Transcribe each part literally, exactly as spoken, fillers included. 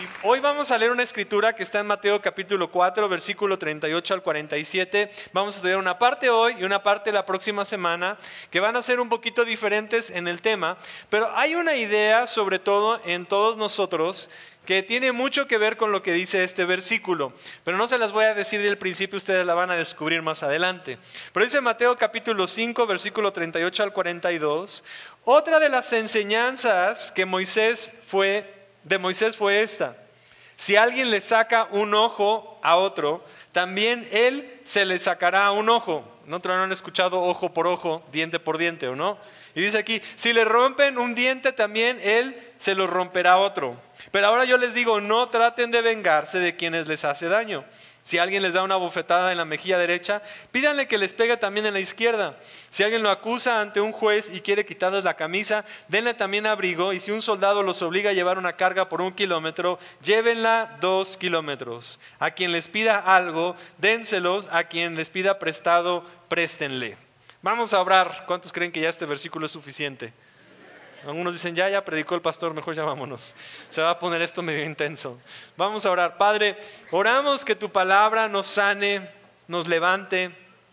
Y hoy vamos a leer una escritura que está en Mateo capítulo cuatro, versículo treinta y ocho al cuarenta y siete. Vamos a estudiar una parte hoy y una parte la próxima semana, que van a ser un poquito diferentes en el tema. Pero hay una idea, sobre todo en todos nosotros, que tiene mucho que ver con lo que dice este versículo. Pero no se las voy a decir del principio, ustedes la van a descubrir más adelante. Pero dice Mateo capítulo cinco, versículo treinta y ocho al cuarenta y dos. Otra de las enseñanzas que Moisés fue... de Moisés fue esta: si alguien le saca un ojo a otro, también él se le sacará un ojo. ¿No te lo han escuchado? Ojo por ojo, diente por diente, ¿o no? Y dice aquí, si le rompen un diente, también él se lo romperá otro. Pero ahora yo les digo, no traten de vengarse de quienes les hace daño. Si alguien les da una bofetada en la mejilla derecha, pídanle que les pegue también en la izquierda. Si alguien lo acusa ante un juez y quiere quitarles la camisa, denle también abrigo. Y si un soldado los obliga a llevar una carga por un kilómetro, llévenla dos kilómetros. A quien les pida algo, dénselos. A quien les pida prestado, préstenle. Vamos a orar. ¿Cuántos creen que ya este versículo es suficiente? Algunos dicen, ya, ya predicó el pastor, mejor ya vámonos. Se va a poner esto medio intenso. Vamos a orar. Padre, oramos que tu palabra nos sane, nos levante.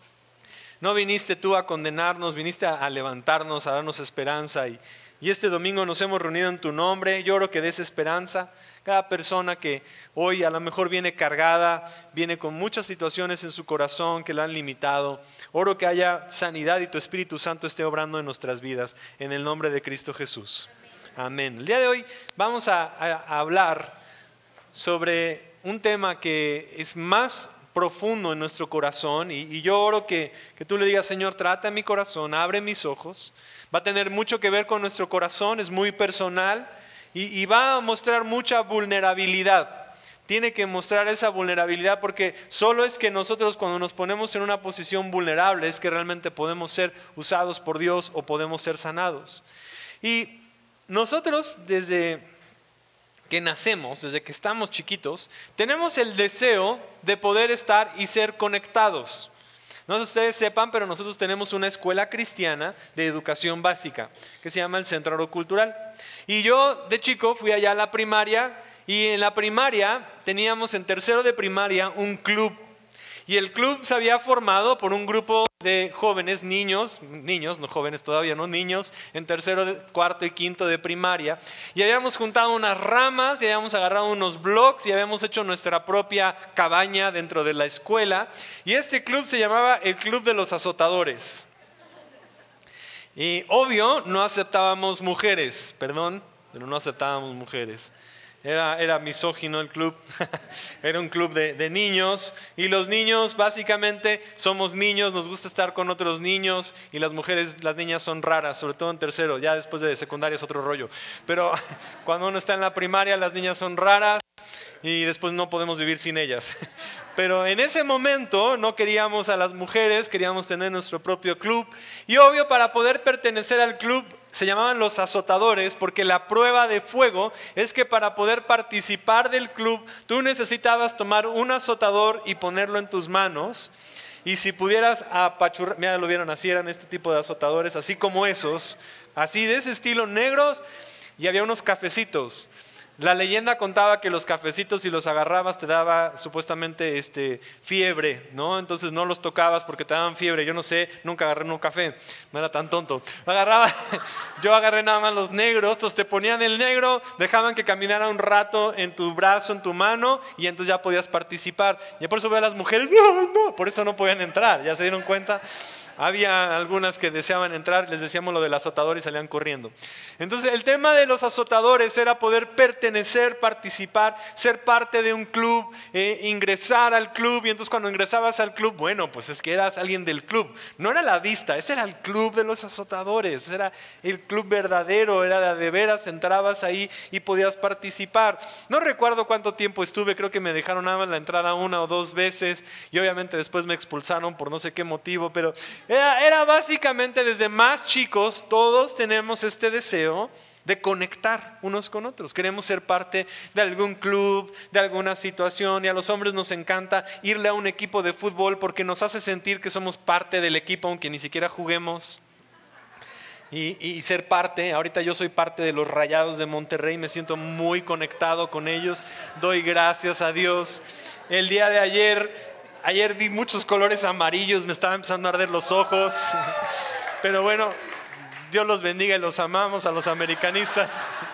No viniste tú a condenarnos, viniste a, a levantarnos, a darnos esperanza. Y, y este domingo nos hemos reunido en tu nombre. Yo oro que des esperanza. Cada persona que hoy a lo mejor viene cargada, viene con muchas situaciones en su corazón que la han limitado. Oro que haya sanidad y tu Espíritu Santo esté obrando en nuestras vidas, en el nombre de Cristo Jesús. Amén. El día de hoy vamos a, a, a hablar sobre un tema que es más profundo en nuestro corazón. Y, y yo oro que, que tú le digas, Señor, trata mi corazón, abre mis ojos. Va a tener mucho que ver con nuestro corazón, es muy personal. Y, y va a mostrar mucha vulnerabilidad. Tiene que mostrar esa vulnerabilidad porque solo es que nosotros cuando nos ponemos en una posición vulnerable es que realmente podemos ser usados por Dios o podemos ser sanados. Y nosotros desde que nacemos, desde que estamos chiquitos, tenemos el deseo de poder estar y ser conectados. No sé si ustedes sepan, pero nosotros tenemos una escuela cristiana de educación básica que se llama el Centro Agrocultural. Y yo de chico fui allá a la primaria y en la primaria teníamos en tercero de primaria un club. Y el club se había formado por un grupo de jóvenes, niños, niños, no jóvenes todavía, no niños, en tercero, de, cuarto y quinto de primaria. Y habíamos juntado unas ramas y habíamos agarrado unos blocks y habíamos hecho nuestra propia cabaña dentro de la escuela. Y este club se llamaba el Club de los Azotadores. Y obvio, no aceptábamos mujeres, perdón, pero no aceptábamos mujeres. Era, era misógino el club, era un club de, de niños y los niños básicamente somos niños, nos gusta estar con otros niños y las mujeres, las niñas son raras, sobre todo en tercero, ya después de secundaria es otro rollo. Pero cuando uno está en la primaria las niñas son raras y después no podemos vivir sin ellas. Pero en ese momento no queríamos a las mujeres, queríamos tener nuestro propio club. Y obvio, para poder pertenecer al club se llamaban los azotadores, porque la prueba de fuego es que para poder participar del club tú necesitabas tomar un azotador y ponerlo en tus manos. Y si pudieras apachurrar, mira, lo vieron así, eran este tipo de azotadores, así como esos, así de ese estilo, negros, y había unos cafecitos. La leyenda contaba que los cafecitos, si los agarrabas, te daba supuestamente este, fiebre, ¿no? Entonces no los tocabas porque te daban fiebre. Yo no sé, nunca agarré un café, no era tan tonto. Agarraba, yo agarré nada más los negros, entonces te ponían el negro, dejaban que caminara un rato en tu brazo, en tu mano, y entonces ya podías participar. Y por eso veo a las mujeres, no, no, por eso no podían entrar, ¿ya se dieron cuenta? Había algunas que deseaban entrar, les decíamos lo del azotador y salían corriendo. Entonces el tema de los azotadores era poder pertenecer, participar, ser parte de un club, eh, ingresar al club. Y entonces cuando ingresabas al club, bueno, pues es que eras alguien del club. No era la vista, ese era el club de los azotadores, era el club verdadero, era de veras, entrabas ahí y podías participar. No recuerdo cuánto tiempo estuve, creo que me dejaron nada más la entrada una o dos veces y obviamente después me expulsaron por no sé qué motivo, pero... Era, era básicamente desde más chicos, todos tenemos este deseo de conectar unos con otros. Queremos ser parte de algún club, de alguna situación, y a los hombres nos encanta irle a un equipo de fútbol porque nos hace sentir que somos parte del equipo aunque ni siquiera juguemos. y, y ser parte. Ahorita yo soy parte de los Rayados de Monterrey, me siento muy conectado con ellos, doy gracias a Dios. El día de ayer, ayer vi muchos colores amarillos, me estaban empezando a arder los ojos, pero bueno, Dios los bendiga y los amamos a los americanistas.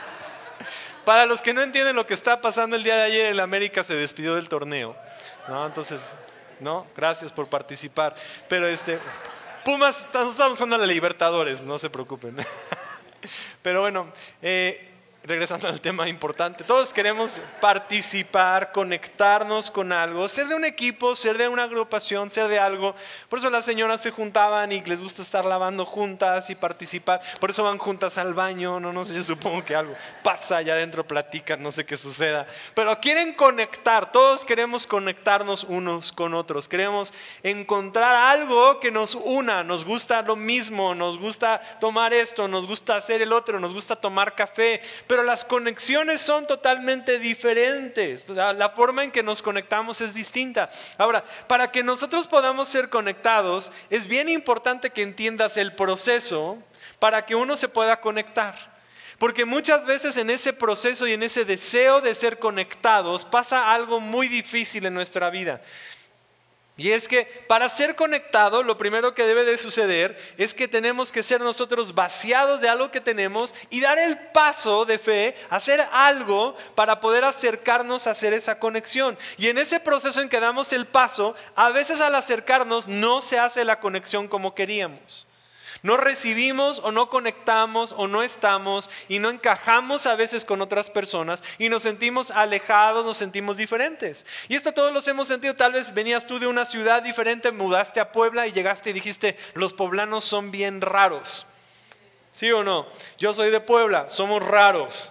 Para los que no entienden lo que está pasando el día de ayer, el América se despidió del torneo, ¿no? Entonces, no, gracias por participar. Pero este, Pumas, estamos jugando a la Libertadores, no se preocupen. Pero bueno, eh, regresando al tema importante, todos queremos participar, conectarnos con algo, ser de un equipo, ser de una agrupación, ser de algo. Por eso las señoras se juntaban y les gusta estar lavando juntas y participar. Por eso van juntas al baño, no, no sé, yo supongo que algo pasa allá adentro, platican, no sé qué suceda. Pero quieren conectar, todos queremos conectarnos unos con otros. Queremos encontrar algo que nos una, nos gusta lo mismo, nos gusta tomar esto, nos gusta hacer el otro, nos gusta tomar café. Pero las conexiones son totalmente diferentes. La, la forma en que nos conectamos es distinta. Ahora, para que nosotros podamos ser conectados, es bien importante que entiendas el proceso para que uno se pueda conectar. Porque muchas veces en ese proceso y en ese deseo de ser conectados pasa algo muy difícil en nuestra vida. Y es que para ser conectado, lo primero que debe de suceder es que tenemos que ser nosotros vaciados de algo que tenemos y dar el paso de fe, hacer algo para poder acercarnos a hacer esa conexión. Y en ese proceso en que damos el paso, a veces al acercarnos no se hace la conexión como queríamos. No recibimos o no conectamos o no estamos y no encajamos a veces con otras personas y nos sentimos alejados, nos sentimos diferentes. Y esto todos los hemos sentido. Tal vez venías tú de una ciudad diferente, mudaste a Puebla y llegaste y dijiste, los poblanos son bien raros. ¿Sí o no? Yo soy de Puebla, somos raros.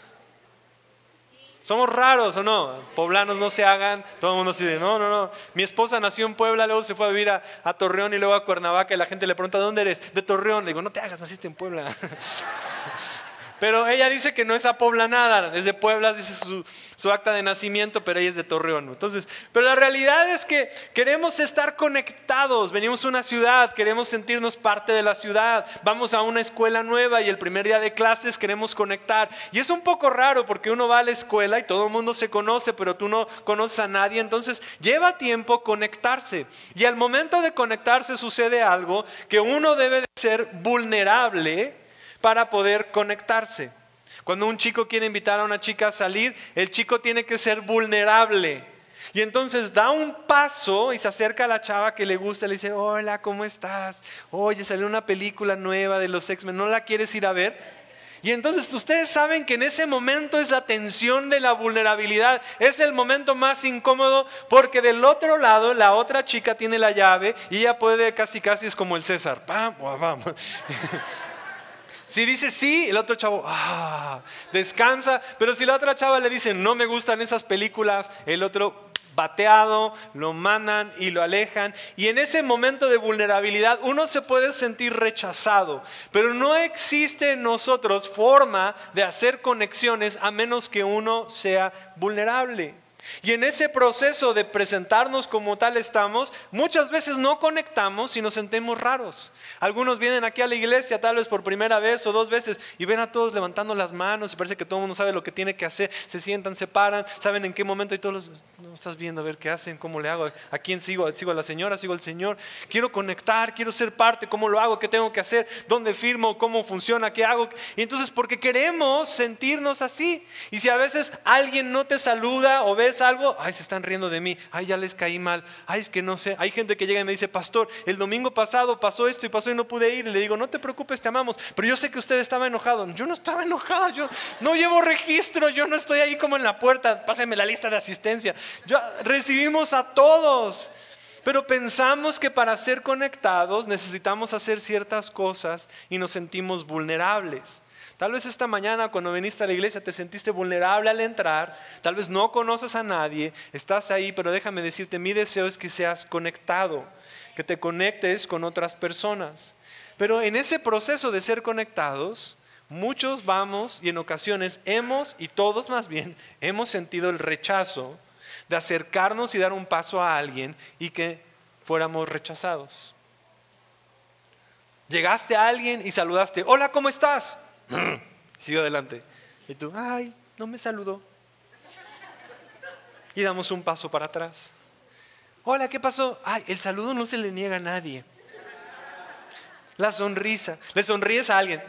¿Somos raros o no? Poblanos no se hagan. Todo el mundo dice, no, no, no. Mi esposa nació en Puebla, luego se fue a vivir a, a Torreón y luego a Cuernavaca y la gente le pregunta, ¿de dónde eres? De Torreón. Le digo, no te hagas, naciste en Puebla. Pero ella dice que no es apoblanada, es de Puebla, dice su, su acta de nacimiento, pero ella es de Torreón. Entonces, pero la realidad es que queremos estar conectados. Venimos a una ciudad, queremos sentirnos parte de la ciudad. Vamos a una escuela nueva y el primer día de clases queremos conectar. Y es un poco raro porque uno va a la escuela y todo el mundo se conoce, pero tú no conoces a nadie. Entonces, lleva tiempo conectarse. Y al momento de conectarse sucede algo que uno debe de ser vulnerable para poder conectarse. Cuando un chico quiere invitar a una chica a salir, el chico tiene que ser vulnerable. Y entonces da un paso y se acerca a la chava que le gusta, le dice, hola, ¿cómo estás? Oye, salió una película nueva de los X-Men, ¿no la quieres ir a ver? Y entonces ustedes saben que en ese momento es la tensión de la vulnerabilidad, es el momento más incómodo porque del otro lado la otra chica tiene la llave y ella puede casi casi es como el César, pam, pam. Si dice sí, el otro chavo ah, descansa, pero si la otra chava le dice no me gustan esas películas, el otro bateado, lo mandan y lo alejan. Y en ese momento de vulnerabilidad uno se puede sentir rechazado, pero no existe en nosotros forma de hacer conexiones a menos que uno sea vulnerable. Y en ese proceso de presentarnos como tal estamos, muchas veces no conectamos y nos sentimos raros. Algunos vienen aquí a la iglesia tal vez por primera vez o dos veces y ven a todos levantando las manos y parece que todo el mundo sabe lo que tiene que hacer. Se sientan, se paran, saben en qué momento y todos los, no estás viendo a ver qué hacen, cómo le hago, a quién sigo, sigo a la señora, sigo al señor. Quiero conectar, quiero ser parte, cómo lo hago, qué tengo que hacer, dónde firmo, cómo funciona, qué hago. Y entonces porque queremos sentirnos así. Y si a veces alguien no te saluda o ves algo, ay, se están riendo de mí, ay, ya les caí mal, ay, es que no sé. Hay gente que llega y me dice, pastor, el domingo pasado pasó esto y pasó y no pude ir. Y le digo, no te preocupes, te amamos, pero yo sé que usted estaba enojado. Yo no estaba enojada, yo no llevo registro, yo no estoy ahí como en la puerta, pásenme la lista de asistencia. Yo, recibimos a todos, pero pensamos que para ser conectados necesitamos hacer ciertas cosas y nos sentimos vulnerables. Tal vez esta mañana cuando viniste a la iglesia te sentiste vulnerable al entrar, tal vez no conoces a nadie, estás ahí, pero déjame decirte, mi deseo es que seas conectado, que te conectes con otras personas. Pero en ese proceso de ser conectados, muchos vamos y en ocasiones hemos, y todos más bien, hemos sentido el rechazo de acercarnos y dar un paso a alguien y que fuéramos rechazados. Llegaste a alguien y saludaste, hola, ¿cómo estás? Siguió adelante. Y tú, ay, no me saludó. Y damos un paso para atrás. Hola, ¿qué pasó? Ay, el saludo no se le niega a nadie. La sonrisa. Le sonríes a alguien.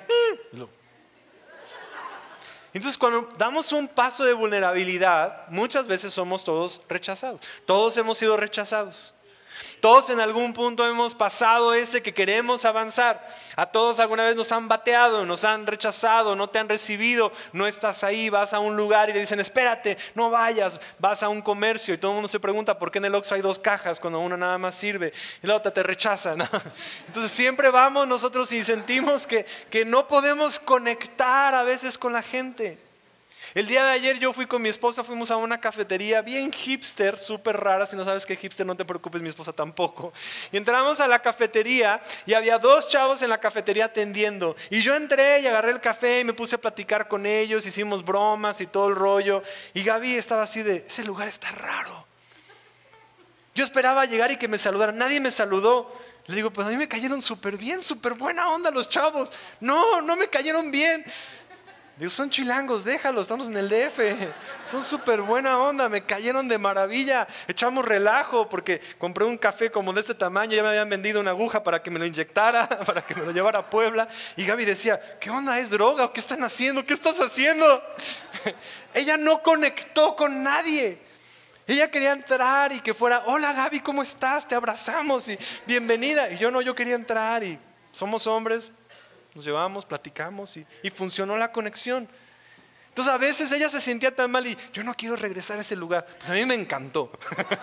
Entonces, cuando damos un paso de vulnerabilidad, muchas veces somos todos rechazados. Todos hemos sido rechazados. Todos en algún punto hemos pasado ese que queremos avanzar. A todos alguna vez nos han bateado, nos han rechazado, no te han recibido, no estás ahí, vas a un lugar y te dicen espérate, no vayas. Vas a un comercio y todo el mundo se pregunta por qué en el Oxxo hay dos cajas cuando una nada más sirve y la otra te rechaza, ¿no? Entonces siempre vamos nosotros y sentimos que, que no podemos conectar a veces con la gente. El día de ayer yo fui con mi esposa, fuimos a una cafetería bien hipster, súper rara. Si no sabes qué hipster, no te preocupes, mi esposa tampoco. Y entramos a la cafetería y había dos chavos en la cafetería atendiendo. Y yo entré y agarré el café y me puse a platicar con ellos, hicimos bromas y todo el rollo. Y Gaby estaba así de, ese lugar está raro. Yo esperaba llegar y que me saludaran, nadie me saludó. Le digo, pues a mí me cayeron súper bien, súper buena onda los chavos. No, no me cayeron bien. Digo, son chilangos, déjalos, estamos en el D F. Son súper buena onda, me cayeron de maravilla. Echamos relajo porque compré un café como de este tamaño. Ya me habían vendido una aguja para que me lo inyectara, para que me lo llevara a Puebla. Y Gaby decía, ¿qué onda? ¿Es droga? ¿O qué están haciendo? ¿Qué estás haciendo? Ella no conectó con nadie. Ella quería entrar y que fuera, hola Gaby, ¿cómo estás? Te abrazamos y bienvenida. Y yo no, yo quería entrar y somos hombres. Nos llevamos, platicamos y, y funcionó la conexión. Entonces a veces ella se sentía tan mal y yo no quiero regresar a ese lugar. Pues a mí me encantó.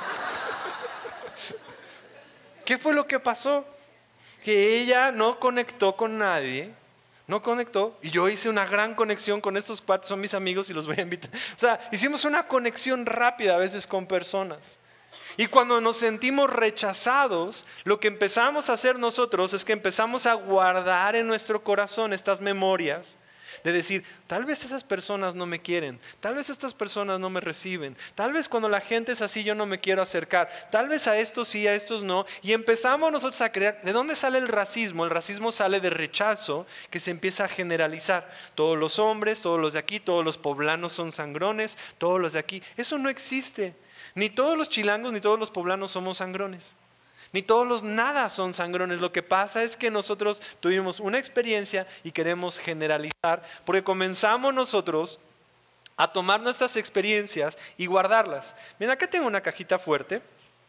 ¿Qué fue lo que pasó? Que ella no conectó con nadie, no conectó y yo hice una gran conexión con estos cuatro, son mis amigos y los voy a invitar. O sea, hicimos una conexión rápida a veces con personas. Y cuando nos sentimos rechazados, lo que empezamos a hacer nosotros es que empezamos a guardar en nuestro corazón estas memorias de decir, tal vez esas personas no me quieren, tal vez estas personas no me reciben, tal vez cuando la gente es así yo no me quiero acercar, tal vez a estos sí, a estos no. Y empezamos nosotros a creer, ¿de dónde sale el racismo? El racismo sale de rechazo que se empieza a generalizar. Todos los hombres, todos los de aquí, todos los poblanos son sangrones, todos los de aquí. Eso no existe. Ni todos los chilangos ni todos los poblanos somos sangrones. Ni todos los nada son sangrones. Lo que pasa es que nosotros tuvimos una experiencia y queremos generalizar porque comenzamos nosotros a tomar nuestras experiencias y guardarlas. Miren, acá tengo una cajita fuerte.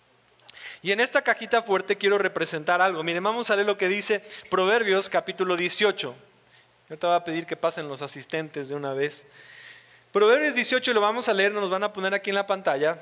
Y en esta cajita fuerte quiero representar algo. Miren, vamos a leer lo que dice Proverbios capítulo dieciocho. Yo te voy a pedir que pasen los asistentes de una vez. Proverbios dieciocho lo vamos a leer, nos van a poner aquí en la pantalla.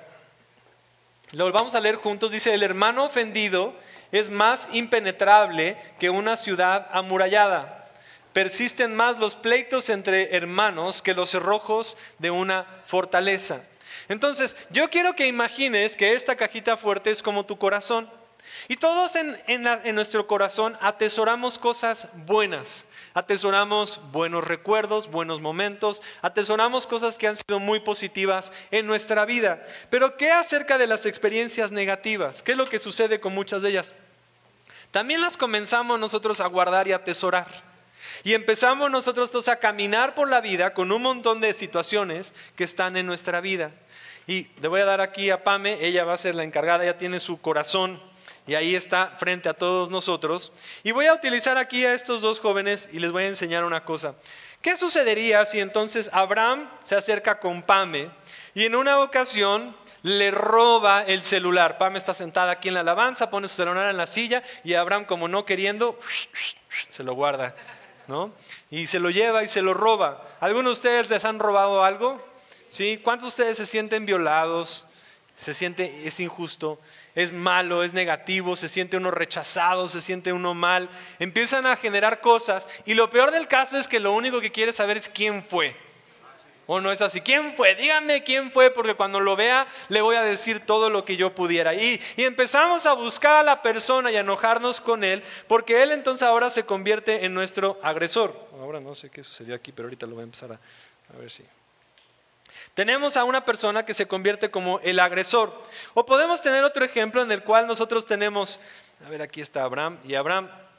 Lo vamos a leer juntos. Dice, el hermano ofendido es más impenetrable que una ciudad amurallada. Persisten más los pleitos entre hermanos que los cerrojos de una fortaleza. Entonces, yo quiero que imagines que esta cajita fuerte es como tu corazón. Y todos en, en, la, en nuestro corazón atesoramos cosas buenas. Atesoramos buenos recuerdos, buenos momentos, atesoramos cosas que han sido muy positivas en nuestra vida. Pero ¿qué acerca de las experiencias negativas? ¿Qué es lo que sucede con muchas de ellas? También las comenzamos nosotros a guardar y a atesorar. Y empezamos nosotros todos a caminar por la vida con un montón de situaciones que están en nuestra vida. Y le voy a dar aquí a Pame, ella va a ser la encargada, ella tiene su corazón. Y ahí está frente a todos nosotros. Y voy a utilizar aquí a estos dos jóvenes y les voy a enseñar una cosa. ¿Qué sucedería si entonces Abraham se acerca con Pame y en una ocasión le roba el celular? Pame está sentada aquí en la alabanza, pone su celular en la silla y Abraham, como no queriendo, se lo guarda, ¿no? Y se lo lleva y se lo roba. ¿Algunos de ustedes les han robado algo? ¿Sí? ¿Cuántos de ustedes se sienten violados? Se siente, es injusto. Es malo, es negativo, se siente uno rechazado, se siente uno mal. Empiezan a generar cosas y lo peor del caso es que lo único que quiere saber es quién fue. ¿O no es así? ¿Quién fue? Díganme quién fue porque cuando lo vea le voy a decir todo lo que yo pudiera. Y, y empezamos a buscar a la persona y a enojarnos con él porque él entonces ahora se convierte en nuestro agresor. Ahora no sé qué sucedió aquí, pero ahorita lo voy a empezar a, a ver si... Tenemos a una persona que se convierte como el agresor. O podemos tener otro ejemplo en el cual nosotros tenemos, a ver, aquí está Abraham, y Abraham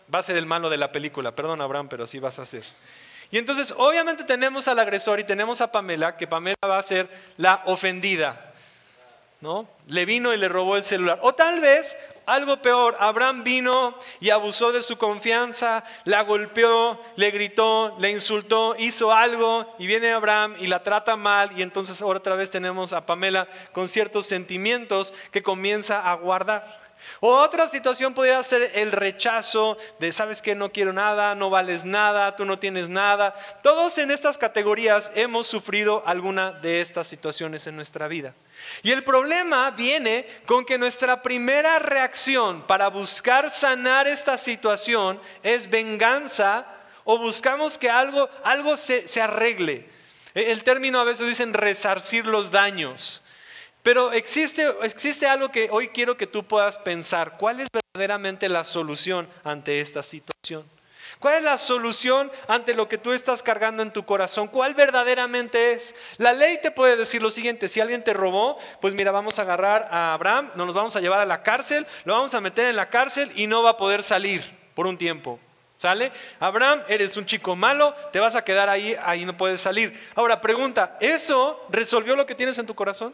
va a ser el malo de la película. Perdón, Abraham, pero así vas a ser. Y entonces, obviamente tenemos al agresor y tenemos a Pamela, que Pamela va a ser la ofendida, ¿no? Le vino y le robó el celular. O tal vez, algo peor, Abraham vino y abusó de su confianza, la golpeó, le gritó, le insultó, hizo algo y viene Abraham y la trata mal y entonces otra vez tenemos a Pamela con ciertos sentimientos que comienza a guardar. O otra situación podría ser el rechazo de sabes que no quiero nada, no vales nada, tú no tienes nada. Todos en estas categorías hemos sufrido alguna de estas situaciones en nuestra vida. Y el problema viene con que nuestra primera reacción para buscar sanar esta situación es venganza o buscamos que algo, algo se, se arregle. El término a veces dicen resarcir los daños. Pero existe, existe algo que hoy quiero que tú puedas pensar. ¿Cuál es verdaderamente la solución ante esta situación? ¿Cuál es la solución ante lo que tú estás cargando en tu corazón? ¿Cuál verdaderamente es? La ley te puede decir lo siguiente: si alguien te robó, pues mira, vamos a agarrar a Abraham, nos vamos a llevar a la cárcel, lo vamos a meter en la cárcel y no va a poder salir por un tiempo. ¿Sale? Abraham, eres un chico malo, te vas a quedar ahí, ahí no puedes salir. Ahora, pregunta, ¿eso resolvió lo que tienes en tu corazón?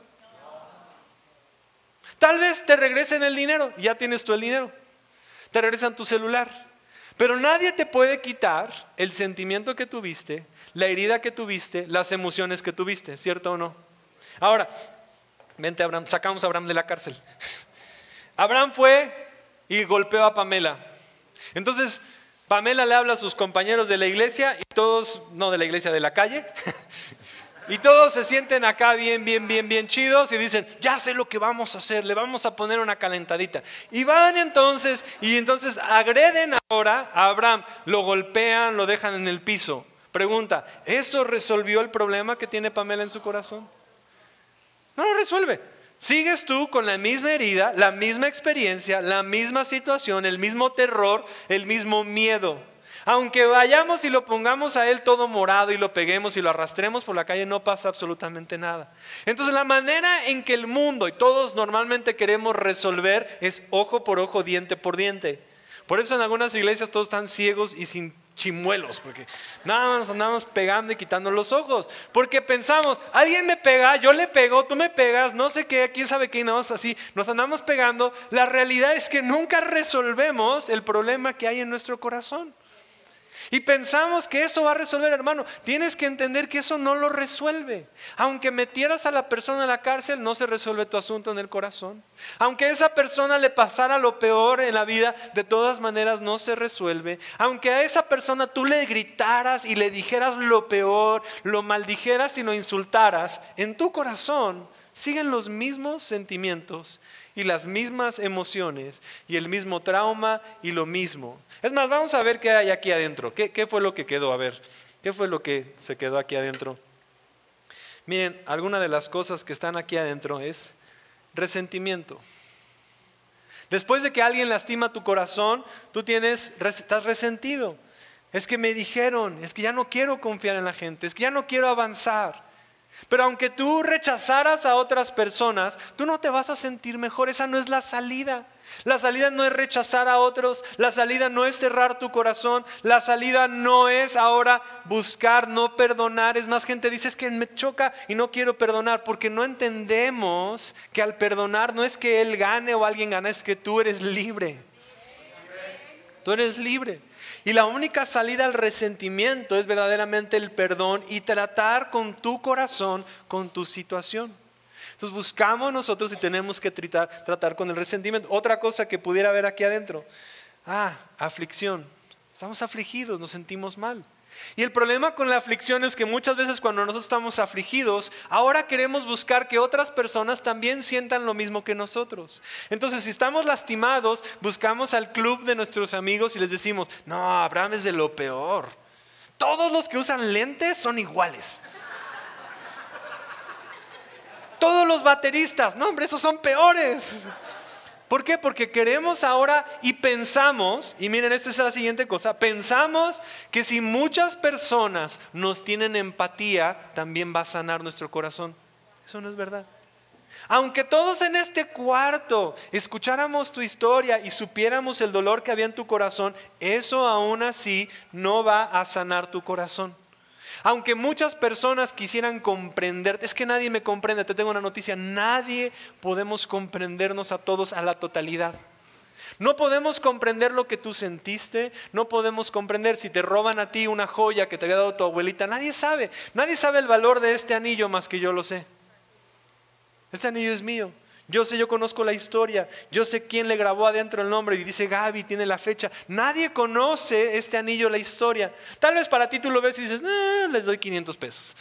Tal vez te regresen el dinero, ya tienes tú el dinero. Te regresan tu celular. Pero nadie te puede quitar el sentimiento que tuviste, la herida que tuviste, las emociones que tuviste, ¿cierto o no? Ahora, vente Abraham, sacamos a Abraham de la cárcel. Abraham fue y golpeó a Pamela. Entonces, Pamela le habla a sus compañeros de la iglesia y todos, no de la iglesia, de la calle. Y todos se sienten acá bien, bien, bien, bien chidos y dicen, ya sé lo que vamos a hacer, le vamos a poner una calentadita. Y van entonces, y entonces agreden ahora a Abraham, lo golpean, lo dejan en el piso. Pregunta, ¿eso resolvió el problema que tiene Pamela en su corazón? No lo resuelve. Sigues tú con la misma herida, la misma experiencia, la misma situación, el mismo terror, el mismo miedo. Aunque vayamos y lo pongamos a él todo morado y lo peguemos y lo arrastremos por la calle, no pasa absolutamente nada. Entonces la manera en que el mundo y todos normalmente queremos resolver es ojo por ojo, diente por diente. Por eso en algunas iglesias todos están ciegos y sin chimuelos, porque nada más nos andamos pegando y quitando los ojos. Porque pensamos, alguien me pega, yo le pego, tú me pegas, no sé qué, quién sabe qué, y nada más así, nos andamos pegando. La realidad es que nunca resolvemos el problema que hay en nuestro corazón. Y pensamos que eso va a resolver, hermano. Tienes que entender que eso no lo resuelve. Aunque metieras a la persona en la cárcel, no se resuelve tu asunto en el corazón. Aunque a esa persona le pasara lo peor en la vida, de todas maneras no se resuelve. Aunque a esa persona tú le gritaras y le dijeras lo peor, lo maldijeras y lo insultaras, en tu corazón siguen los mismos sentimientos y las mismas emociones y el mismo trauma y lo mismo. Es más, vamos a ver qué hay aquí adentro. ¿Qué, qué fue lo que quedó? A ver, ¿qué fue lo que se quedó aquí adentro? Miren, alguna de las cosas que están aquí adentro es resentimiento. Después de que alguien lastima tu corazón, tú tienes, estás resentido. Es que me dijeron, es que ya no quiero confiar en la gente, es que ya no quiero avanzar. Pero aunque tú rechazaras a otras personas, tú no te vas a sentir mejor. Esa no es la salida. La salida no es rechazar a otros. La salida no es cerrar tu corazón. La salida no es ahora buscar no perdonar. Es más, gente dice, es que me choca y no quiero perdonar, porque no entendemos que al perdonar no es que él gane o alguien gane, es que tú eres libre. Tú eres libre. Y la única salida al resentimiento es verdaderamente el perdón y tratar con tu corazón, con tu situación. Entonces buscamos nosotros y tenemos que tratar, tratar con el resentimiento. Otra cosa que pudiera haber aquí adentro. Ah, aflicción. Estamos afligidos, nos sentimos mal. Y el problema con la aflicción es que muchas veces cuando nosotros estamos afligidos, ahora queremos buscar que otras personas también sientan lo mismo que nosotros. Entonces, si estamos lastimados, buscamos al club de nuestros amigos y les decimos, no, Abraham es de lo peor. Todos los que usan lentes son iguales. Todos los bateristas, no hombre, esos son peores. ¿Por qué? Porque queremos ahora y pensamos, y miren, esta es la siguiente cosa, pensamos que si muchas personas nos tienen empatía, también va a sanar nuestro corazón. Eso no es verdad. Aunque todos en este cuarto escucháramos tu historia y supiéramos el dolor que había en tu corazón, eso aún así no va a sanar tu corazón. Aunque muchas personas quisieran comprenderte, es que nadie me comprende, te tengo una noticia, nadie podemos comprendernos a todos a la totalidad. No podemos comprender lo que tú sentiste, no podemos comprender si te roban a ti una joya que te había dado tu abuelita, nadie sabe, nadie sabe el valor de este anillo más que yo lo sé. Este anillo es mío. Yo sé, yo conozco la historia. Yo sé quién le grabó adentro el nombre y dice Gaby, tiene la fecha. Nadie conoce este anillo, la historia. Tal vez para ti tú lo ves y dices, eh, les doy quinientos pesos.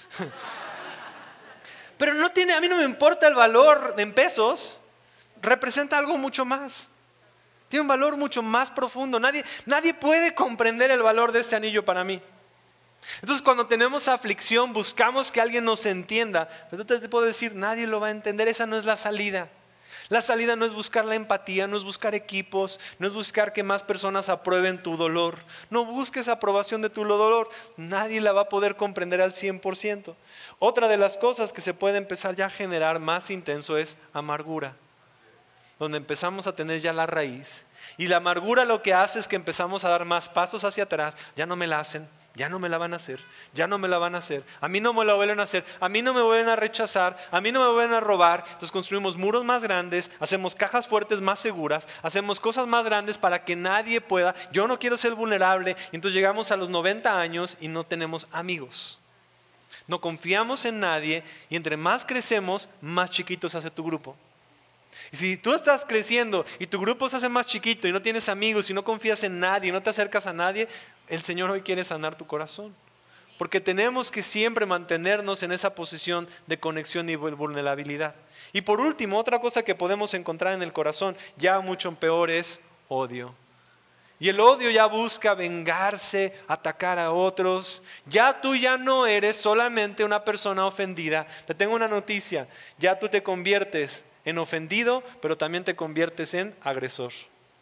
Pero no tiene, a mí no me importa el valor en pesos. Representa algo mucho más. Tiene un valor mucho más profundo. Nadie, nadie puede comprender el valor de este anillo para mí. Entonces cuando tenemos aflicción buscamos que alguien nos entienda, pero te puedo decir, nadie lo va a entender, esa no es la salida. La salida no es buscar la empatía, no es buscar equipos, no es buscar que más personas aprueben tu dolor. No busques aprobación de tu dolor, nadie la va a poder comprender al cien por ciento. Otra de las cosas que se puede empezar ya a generar más intenso es amargura, donde empezamos a tener ya la raíz. Y la amargura lo que hace es que empezamos a dar más pasos hacia atrás, ya no me la hacen. Ya no me la van a hacer, ya no me la van a hacer, a mí no me la vuelven a hacer, a mí no me vuelven a rechazar, a mí no me vuelven a robar. Entonces construimos muros más grandes, hacemos cajas fuertes más seguras, hacemos cosas más grandes para que nadie pueda. Yo no quiero ser vulnerable, y entonces llegamos a los noventa años y no tenemos amigos. No confiamos en nadie y entre más crecemos, más chiquito se hace tu grupo. Y si tú estás creciendo y tu grupo se hace más chiquito y no tienes amigos y no confías en nadie y no te acercas a nadie, el Señor hoy quiere sanar tu corazón. Porque tenemos que siempre mantenernos en esa posición de conexión y vulnerabilidad. Y por último, otra cosa que podemos encontrar en el corazón, ya mucho peor, es odio. Y el odio ya busca vengarse, atacar a otros. Ya tú ya no eres solamente una persona ofendida. Te tengo una noticia, ya tú te conviertes en ofendido, pero también te conviertes en agresor.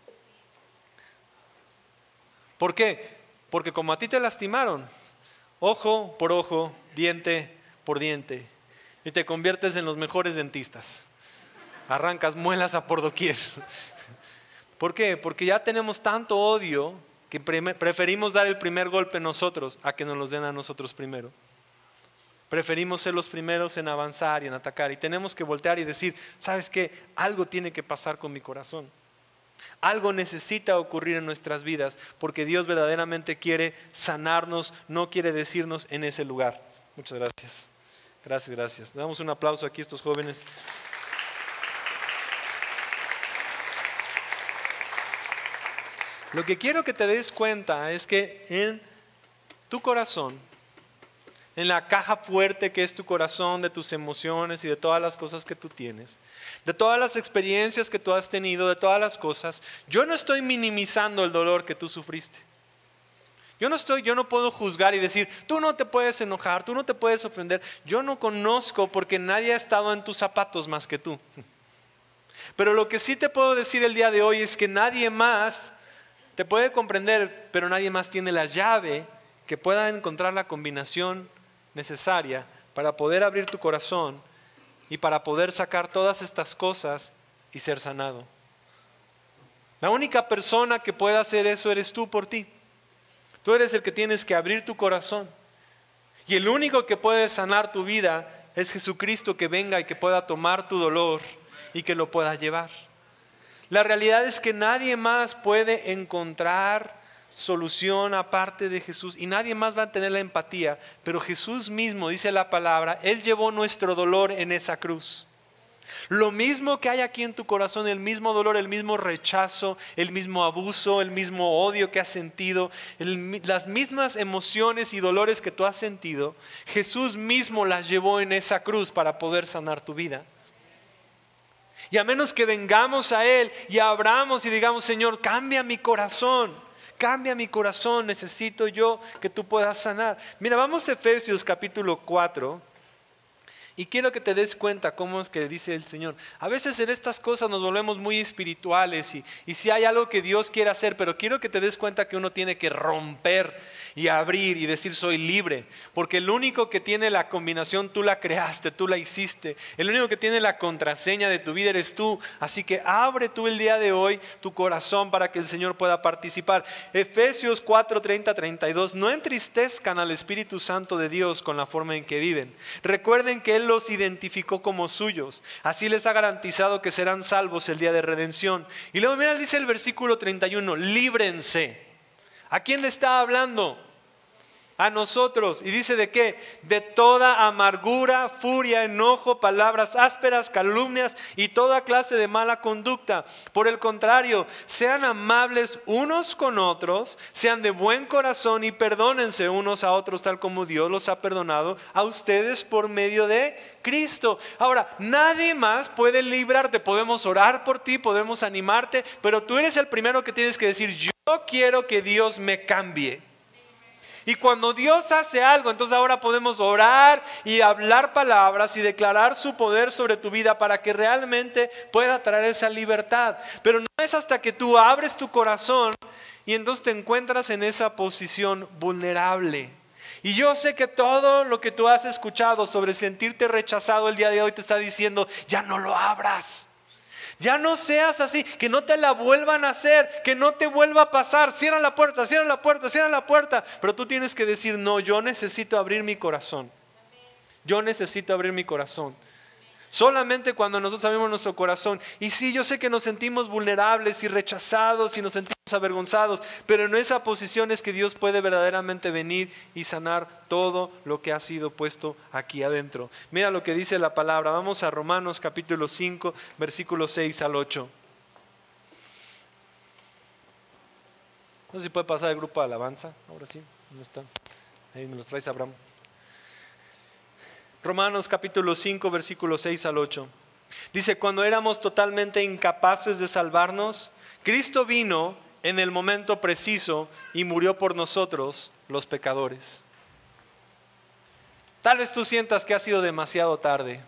¿Por qué? Porque como a ti te lastimaron, ojo por ojo, diente por diente, y te conviertes en los mejores dentistas. Arrancas muelas a por doquier. ¿Por qué? Porque ya tenemos tanto odio que preferimos dar el primer golpe nosotros a que nos los den a nosotros primero. Preferimos ser los primeros en avanzar y en atacar. Y tenemos que voltear y decir, ¿sabes qué? Algo tiene que pasar con mi corazón. Algo necesita ocurrir en nuestras vidas porque Dios verdaderamente quiere sanarnos, no quiere decirnos en ese lugar. Muchas gracias. Gracias, gracias. Damos un aplauso aquí a estos jóvenes. Lo que quiero que te des cuenta es que en tu corazón, en la caja fuerte que es tu corazón, de tus emociones y de todas las cosas que tú tienes, de todas las experiencias que tú has tenido, de todas las cosas, yo no estoy minimizando el dolor que tú sufriste. Yo no estoy, yo no puedo juzgar y decir, tú no te puedes enojar, tú no te puedes ofender. Yo no conozco porque nadie ha estado en tus zapatos más que tú. Pero lo que sí te puedo decir el día de hoy es que nadie más te puede comprender, pero nadie más tiene la llave que pueda encontrar la combinación necesaria para poder abrir tu corazón y para poder sacar todas estas cosas y ser sanado. La única persona que puede hacer eso eres tú por ti. Tú eres el que tienes que abrir tu corazón. Y el único que puede sanar tu vida es Jesucristo, que venga y que pueda tomar tu dolor y que lo pueda llevar. La realidad es que nadie más puede encontrar solución aparte de Jesús y nadie más va a tener la empatía, pero Jesús mismo, dice la palabra, Él llevó nuestro dolor en esa cruz. Lo mismo que hay aquí en tu corazón, el mismo dolor, el mismo rechazo, el mismo abuso, el mismo odio que has sentido, el, las mismas emociones y dolores que tú has sentido, Jesús mismo las llevó en esa cruz para poder sanar tu vida. Y a menos que vengamos a Él y abramos y digamos, Señor, cambia mi corazón, cambia mi corazón, necesito yo que tú puedas sanar. Mira, vamos a Efesios capítulo cuatro y quiero que te des cuenta cómo es que dice el Señor. A veces en estas cosas nos volvemos muy espirituales y, y si hay algo que Dios quiere hacer, pero quiero que te des cuenta que uno tiene que romper y abrir y decir soy libre, porque el único que tiene la combinación tú la creaste, tú la hiciste, el único que tiene la contraseña de tu vida eres tú, así que abre tú el día de hoy tu corazón para que el Señor pueda participar. Efesios cuatro, treinta, treinta y dos, no entristezcan al Espíritu Santo de Dios con la forma en que viven, recuerden que Él los identificó como suyos, así les ha garantizado que serán salvos el día de redención. Y luego mira, dice el versículo treinta y uno, líbrense. ¿A quién le está hablando? A nosotros. ¿Y dice de qué? De toda amargura, furia, enojo, palabras ásperas, calumnias y toda clase de mala conducta. Por el contrario, sean amables unos con otros, sean de buen corazón y perdónense unos a otros tal como Dios los ha perdonado a ustedes por medio de Cristo. Ahora, nadie más puede librarte. Podemos orar por ti, podemos animarte, pero tú eres el primero que tienes que decir, yo quiero que Dios me cambie. Y cuando Dios hace algo, entonces ahora podemos orar y hablar palabras y declarar su poder sobre tu vida para que realmente pueda traer esa libertad. Pero no es hasta que tú abres tu corazón y entonces te encuentras en esa posición vulnerable. Y yo sé que todo lo que tú has escuchado sobre sentirte rechazado el día de hoy te está diciendo, ya no lo abras. Ya no seas así, que no te la vuelvan a hacer, que no te vuelva a pasar. Cierra la puerta, cierra la puerta, cierra la puerta. Pero tú tienes que decir, no, yo necesito abrir mi corazón. Yo necesito abrir mi corazón. Solamente cuando nosotros abrimos nuestro corazón. Y sí, yo sé que nos sentimos vulnerables y rechazados y nos sentimos avergonzados, pero en esa posición es que Dios puede verdaderamente venir y sanar todo lo que ha sido puesto aquí adentro. Mira lo que dice la palabra. Vamos a Romanos capítulo cinco, versículos seis al ocho. No sé si puede pasar el grupo de alabanza. Ahora sí, ¿dónde están? Ahí me los traes, Abraham. Romanos capítulo cinco, versículos seis al ocho. Dice, cuando éramos totalmente incapaces de salvarnos, Cristo vino en el momento preciso y murió por nosotros, los pecadores. Tal vez tú sientas que ha sido demasiado tarde.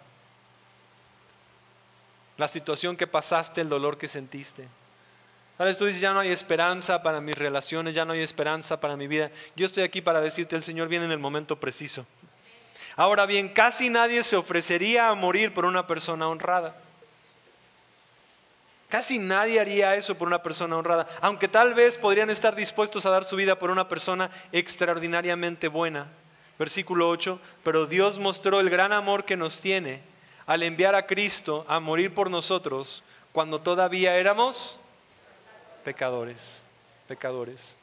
La situación que pasaste, el dolor que sentiste. Tal vez tú dices, ya no hay esperanza para mis relaciones, ya no hay esperanza para mi vida. Yo estoy aquí para decirte, el Señor viene en el momento preciso. Ahora bien, casi nadie se ofrecería a morir por una persona honrada. Casi nadie haría eso por una persona honrada, aunque tal vez podrían estar dispuestos a dar su vida por una persona extraordinariamente buena. Versículo ocho, pero Dios mostró el gran amor que nos tiene al enviar a Cristo a morir por nosotros cuando todavía éramos pecadores, pecadores.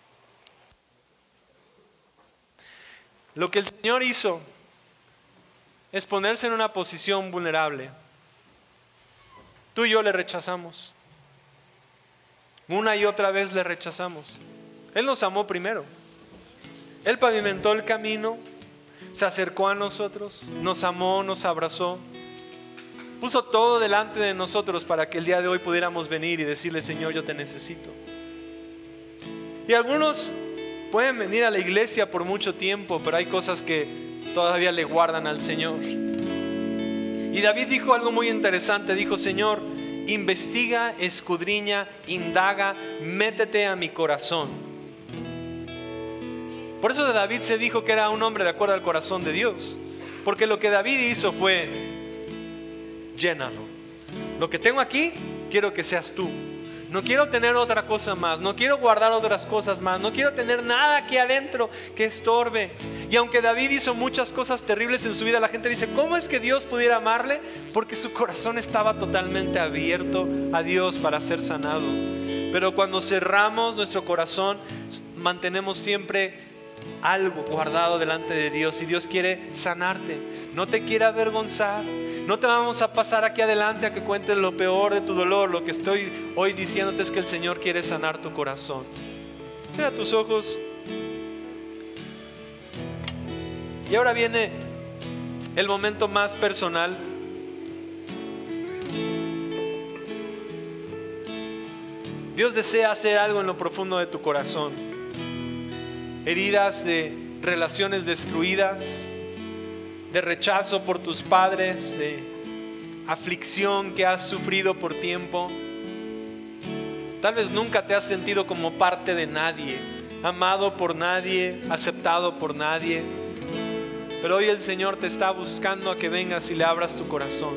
Lo que el Señor hizo es ponerse en una posición vulnerable. Tú y yo le rechazamos. Una y otra vez le rechazamos. Él nos amó primero. Él pavimentó el camino, se acercó a nosotros, nos amó, nos abrazó. Puso todo delante de nosotros para que el día de hoy pudiéramos venir y decirle, Señor, yo te necesito. Y algunos pueden venir a la iglesia por mucho tiempo, pero hay cosas que todavía le guardan al Señor. Y David dijo algo muy interesante. Dijo, Señor, investiga, escudriña, indaga, métete a mi corazón. Por eso de David se dijo que era un hombre de acuerdo al corazón de Dios. Porque lo que David hizo fue, llénalo. Lo que tengo aquí, quiero que seas tú. No quiero tener otra cosa más, no quiero guardar otras cosas más, no quiero tener nada aquí adentro que estorbe. Y aunque David hizo muchas cosas terribles en su vida, la gente dice, ¿cómo es que Dios pudiera amarle? Porque su corazón estaba totalmente abierto a Dios para ser sanado. Pero cuando cerramos nuestro corazón, mantenemos siempre algo guardado delante de Dios y Dios quiere sanarte, no te quiere avergonzar. No te vamos a pasar aquí adelante a que cuentes lo peor de tu dolor. Lo que estoy hoy diciéndote es que el Señor quiere sanar tu corazón. Cierra tus ojos. Y ahora viene el momento más personal. Dios desea hacer algo en lo profundo de tu corazón. Heridas de relaciones destruidas, de rechazo por tus padres, de aflicción que has sufrido por tiempo. Tal vez nunca te has sentido como parte de nadie. amado por nadie, aceptado por nadie. Pero hoy el Señor te está buscando a que vengas y le abras tu corazón.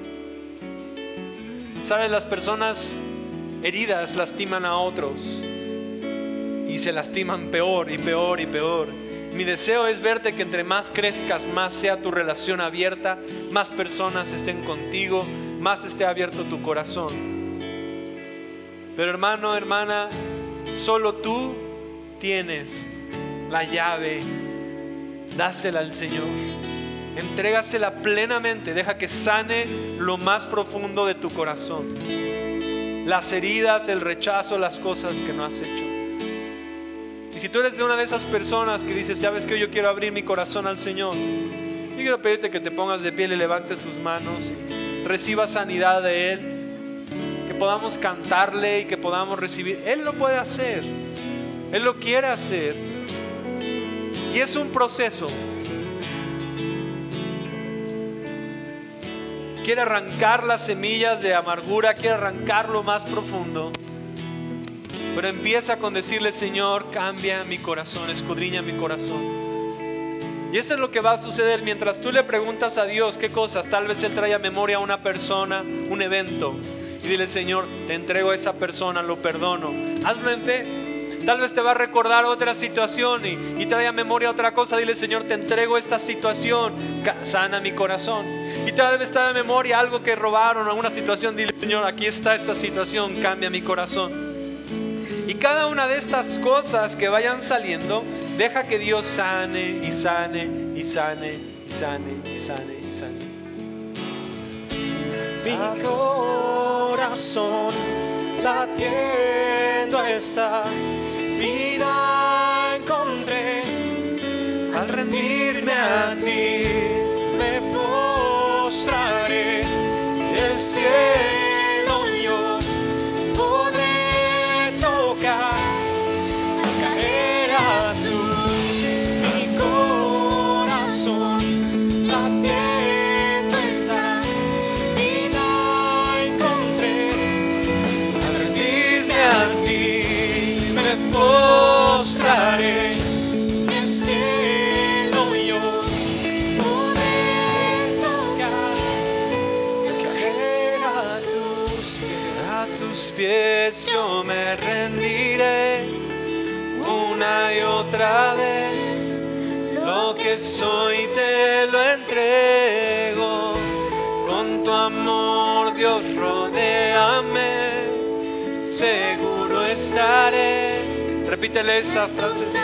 Sabes, las personas heridas lastiman a otros y se lastiman peor y peor y peor. Mi deseo es verte que entre más crezcas, más sea tu relación abierta, más personas estén contigo, más esté abierto tu corazón. Pero hermano, hermana, solo tú tienes la llave. Dásela al Señor, entrégasela plenamente, deja que sane lo más profundo de tu corazón, las heridas, el rechazo, las cosas que no has hecho. Y si tú eres de una de esas personas que dices, sabes que yo quiero abrir mi corazón al Señor, yo quiero pedirte que te pongas de pie y levantes tus manos, reciba sanidad de Él, que podamos cantarle y que podamos recibir. Él lo puede hacer, Él lo quiere hacer. Y es un proceso. Quiere arrancar las semillas de amargura, quiere arrancar lo más profundo. Pero empieza con decirle, Señor, cambia mi corazón, escudriña mi corazón. Y eso es lo que va a suceder mientras tú le preguntas a Dios qué cosas. Tal vez Él trae a memoria a una persona, un evento. Y dile, Señor, te entrego a esa persona, lo perdono. Hazlo en fe. Tal vez te va a recordar otra situación y, y trae a memoria otra cosa. Dile, Señor, te entrego esta situación, sana mi corazón. Y tal vez te da a memoria algo que robaron, alguna situación. Dile, Señor, aquí está esta situación, cambia mi corazón. Y cada una de estas cosas que vayan saliendo, deja que Dios sane y sane y sane y sane y sane y sane. Mi corazón latiendo está, vida encontré al rendirme a ti. Me postraré el cielo yo podré tocar, caer a tus pies. Mi corazón latiendo está, vida encontré al rendirme a ti. Me postraré el cielo yo podré tocar, caer a tus pies. A tus pies yo me rendiré una y otra vez. Lo que soy te lo entrego. Con tu amor, Dios, rodéame. Seguro estaré. Repítele esa frase.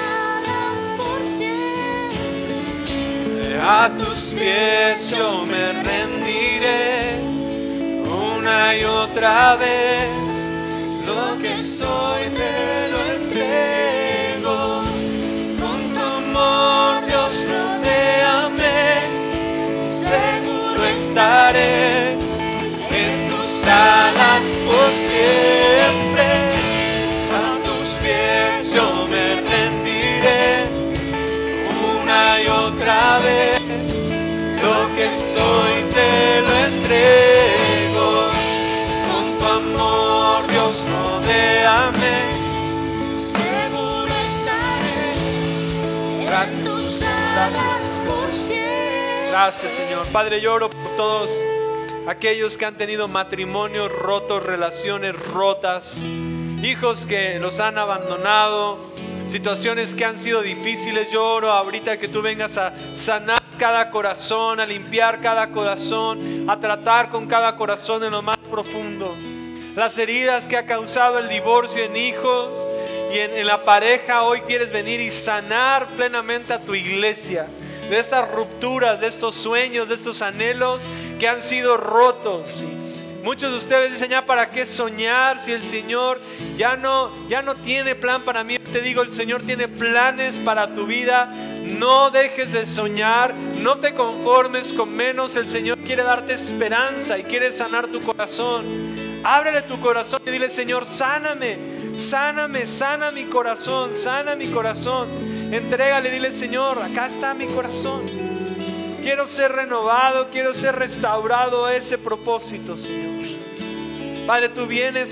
A tus pies yo me rendiré una y otra vez. Lo que soy te lo entrego. Con tu amor, Dios, rodéame. Seguro estaré en tus alas por siempre. A tus pies yo me rendiré una y otra vez. Lo que soy te lo entrego. Con tu amor, Dios, rodéame. Seguro estaré en tus alas por siempre. Gracias, Señor. Padre, lloro por todos aquellos que han tenido matrimonios rotos, relaciones rotas, hijos que los han abandonado, situaciones que han sido difíciles. Lloro ahorita que tú vengas a sanar cada corazón, a limpiar cada corazón, a tratar con cada corazón en lo más profundo. Las heridas que ha causado el divorcio en hijos y en, en la pareja, hoy quieres venir y sanar plenamente a tu iglesia de estas rupturas, de estos sueños, de estos anhelos que han sido rotos. Muchos de ustedes dicen, ya para qué soñar si el Señor ya no, ya no tiene plan para mí. Te digo, el Señor tiene planes para tu vida. No dejes de soñar, no te conformes con menos. El Señor quiere darte esperanza y quiere sanar tu corazón. Ábrele tu corazón y dile, Señor, sáname, sáname, sana mi corazón, sana mi corazón. Entrégale, dile, Señor, acá está mi corazón. Quiero ser renovado, quiero ser restaurado a ese propósito, Señor. Padre, tú vienes a,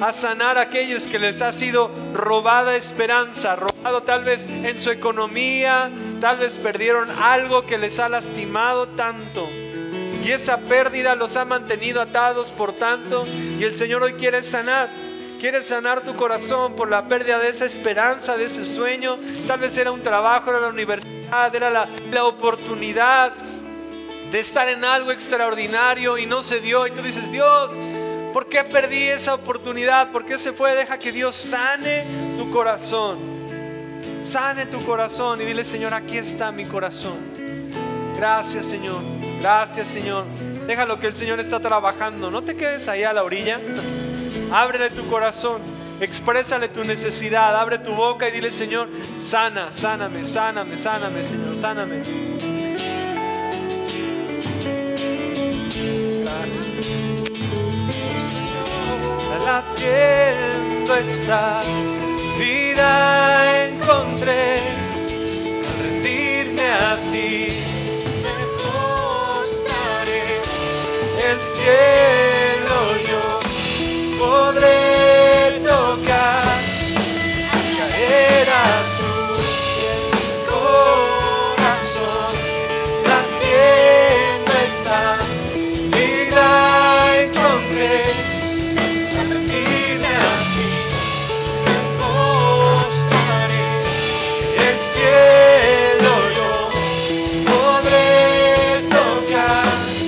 a sanar a aquellos que les ha sido robada esperanza, robado tal vez en su economía, tal vez perdieron algo que les ha lastimado tanto. Y esa pérdida los ha mantenido atados por tanto. Y el Señor hoy quiere sanar. Quiere sanar tu corazón por la pérdida de esa esperanza, de ese sueño. Tal vez era un trabajo, era la universidad, era la, la oportunidad de estar en algo extraordinario y no se dio. Y tú dices, Dios, ¿por qué perdí esa oportunidad? ¿Por qué se fue? Deja que Dios sane tu corazón. Sane tu corazón y dile, Señor, aquí está mi corazón. Gracias, Señor. Gracias, Señor. Déjalo que el Señor está trabajando. No te quedes ahí a la orilla. Ábrele tu corazón. Exprésale tu necesidad. Abre tu boca y dile, Señor, sana, sáname, sáname, sáname, Señor, sáname. Gracias. Latiendo esta vida encontré al rendirme a ti. El cielo yo podré tocar, caer a tus pies, mi corazón latiendo está, vida encontré, al rendirme a ti, me mostraré, el cielo yo podré tocar.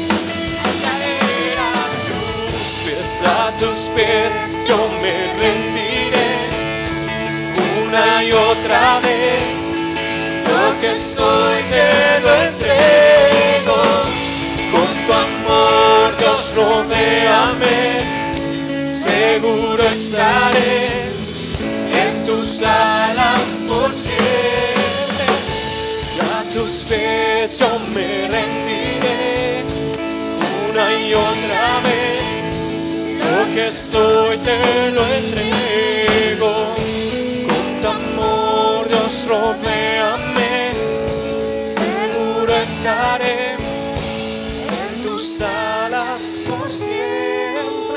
A tus pies yo me rendiré una y otra vez. Lo que soy te lo entrego. Con tu amor, Dios, rodéame. Seguro estaré en tus alas por siempre. A tus pies yo me rendiré una y otra vez. Lo que soy te lo entrego. Con tu amor, Dios, rodéame. Seguro estaré en tus alas por siempre.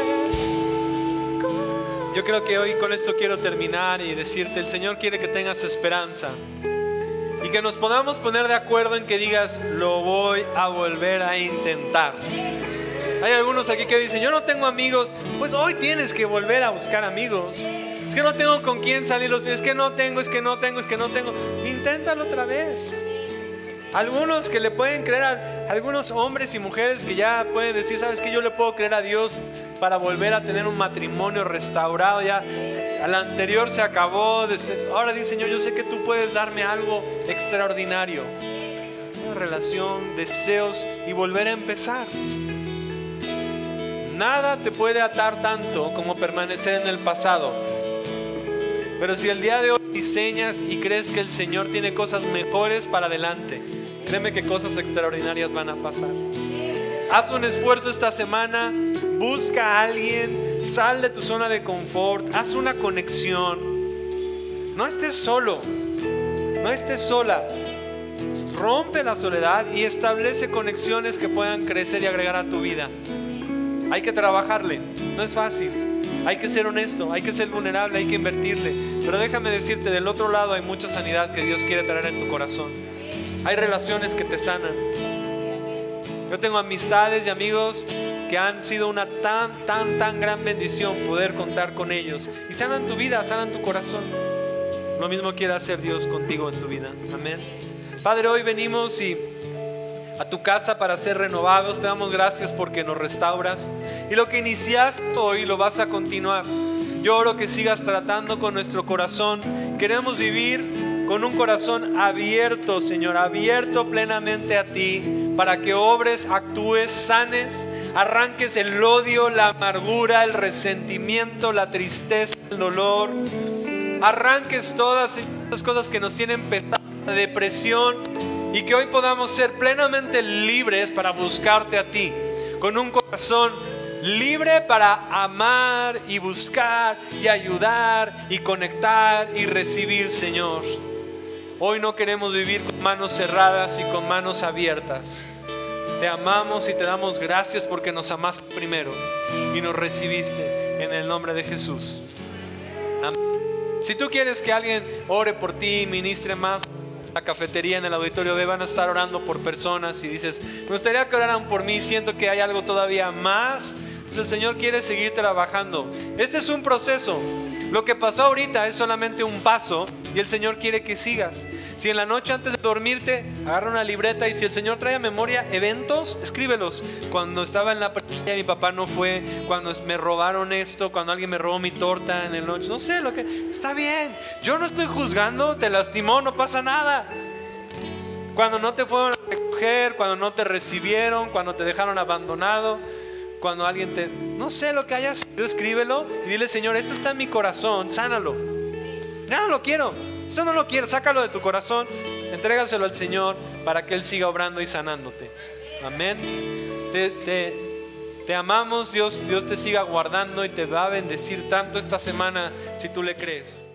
Yo creo que hoy con esto quiero terminar y decirte, el Señor quiere que tengas esperanza y que nos podamos poner de acuerdo en que digas, lo voy a volver a intentar. Hay algunos aquí que dicen, yo no tengo amigos. Pues hoy tienes que volver a buscar amigos. Es que no tengo con quién salir los fines. Es que no tengo, es que no tengo, es que no tengo. Inténtalo otra vez. Algunos que le pueden creer a algunos hombres y mujeres que ya pueden decir, ¿sabes qué? Yo le puedo creer a Dios para volver a tener un matrimonio restaurado. Ya al anterior se acabó. Ahora dice, Señor, yo sé que tú puedes darme algo extraordinario. Una relación, deseos y volver a empezar. Nada te puede atar tanto como permanecer en el pasado. Pero si el día de hoy diseñas y crees que el Señor tiene cosas mejores para adelante, créeme que cosas extraordinarias van a pasar. Haz un esfuerzo esta semana, busca a alguien, sal de tu zona de confort, haz una conexión. No estés solo, no estés sola. Rompe la soledad y establece conexiones que puedan crecer y agregar a tu vida. Hay que trabajarle, no es fácil. Hay que ser honesto, hay que ser vulnerable, hay que invertirle. Pero déjame decirte, del otro lado hay mucha sanidad que Dios quiere traer en tu corazón. Hay relaciones que te sanan. Yo tengo amistades y amigos que han sido una tan, tan, tan gran bendición poder contar con ellos. Y sanan tu vida, sanan tu corazón. Lo mismo quiere hacer Dios contigo en tu vida. Amén. Padre, hoy venimos y a tu casa para ser renovados. Te damos gracias porque nos restauras. Y lo que iniciaste hoy lo vas a continuar. Yo oro que sigas tratando con nuestro corazón. Queremos vivir con un corazón abierto, Señor, abierto plenamente a ti, para que obres, actúes, sanes, arranques el odio, la amargura, el resentimiento, la tristeza, el dolor. Arranques todas esas cosas que nos tienen pesadas, la depresión, y que hoy podamos ser plenamente libres para buscarte a ti, con un corazón libre para amar y buscar y ayudar y conectar y recibir, Señor. Hoy no queremos vivir con manos cerradas y con manos abiertas. Te amamos y te damos gracias porque nos amaste primero y nos recibiste. en el nombre de Jesús. Amén. Si tú quieres que alguien ore por ti, ministre más, la cafetería en el auditorio B van a estar orando por personas y dices, me gustaría que oraran por mí, siento que hay algo todavía más, pues el Señor quiere seguir trabajando. Este es un proceso. Lo que pasó ahorita es solamente un paso y el Señor quiere que sigas. Si en la noche antes de dormirte agarra una libreta y si el Señor trae a memoria eventos, escríbelos. Cuando estaba en la prepa mi papá no fue, cuando me robaron esto, cuando alguien me robó mi torta en el noche, no sé lo que, está bien. Yo no estoy juzgando, te lastimó, no pasa nada. Cuando no te fueron a recoger, cuando no te recibieron, cuando te dejaron abandonado, cuando alguien te, no sé lo que hayas sido, escríbelo y dile, Señor, esto está en mi corazón, sánalo. Ya no lo quiero, esto no lo quiero, sácalo de tu corazón, entrégaselo al Señor para que Él siga obrando y sanándote. Amén. Te, te, te amamos, Dios, Dios te siga guardando y te va a bendecir tanto esta semana si tú le crees.